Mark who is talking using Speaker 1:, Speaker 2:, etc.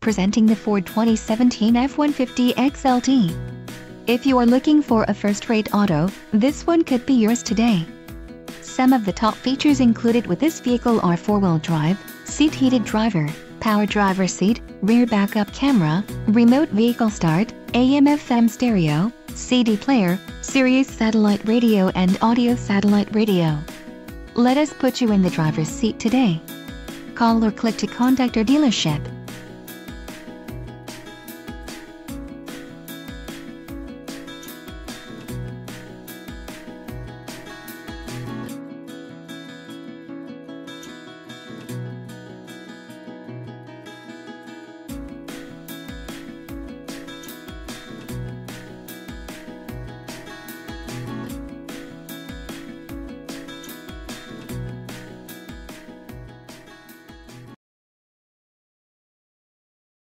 Speaker 1: Presenting the Ford 2017 F-150 XLT. If you are looking for a first-rate auto, this one could be yours today. Some of the top features included with this vehicle are 4-wheel drive, seat heated driver, power driver seat, rear backup camera, remote vehicle start, AM/FM stereo, CD player, Sirius satellite radio and audio satellite radio. Let us put you in the driver's seat today. Call or click to contact our dealership.